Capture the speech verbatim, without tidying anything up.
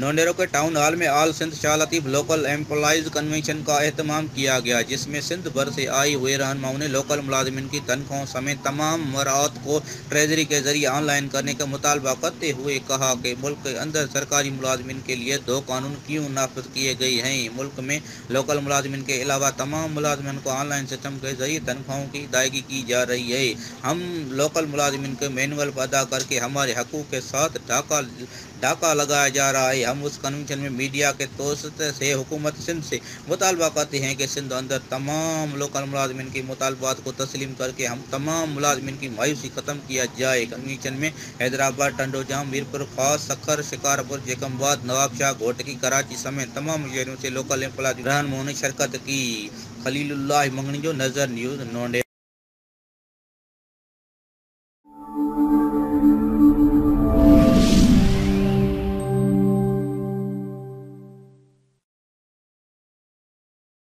नोंडेरो के town hall में all Sindh Shah Latif local employees convention का एहतमाम किया गया, जिसमें सिंध भर से आए हुए रहनुमाओं ने लोकल मुलाजिमिन की तनख्वाहों समेत तमाम मराहत को ट्रेजरी के जरिए ऑनलाइन करने का मुतालबा करते हुए कहा कि मुल्क के अंदर सरकारी मुलाजिमिन के लिए दो कानून क्यों नाफिज किए गए हैं। मुल्क में लोकल मुलाजिमिन के अलावा तमाम मुलाजिमिन को ऑनलाइन सिस्टम के जरिए तनख्वाहों की अदायगी की जा रही है। हम लोकल मुलाजिमिन के मैनुअल अदा करके हमारे हकूक़ के साथ डाका डाका लगाया जा रहा है। हम उस कन्वेंशन में मीडिया के तोसत से हुकूमत सिंध से मुतालबा करते हैं कि सिंध अंदर तमाम लोकल मुलाजिमिन के मुतालबात को तस्लीम करके हम तमाम मुलाजिमिन की मायूसी ख़त्म किया जाए। कन्वेंशन में हैदराबाद, टंडोजाम, मीरपुर खास, सखर, शिकारपुर, जेकमबाद, नवाबशाह, घोटकी, कराची समेत तमाम शहरों से लोकल एम्प्लॉय रहनुमाओं ने शिरकत की। खलीलुल्लाह मंगनी जो नज़र न्यूज़ नोंडे।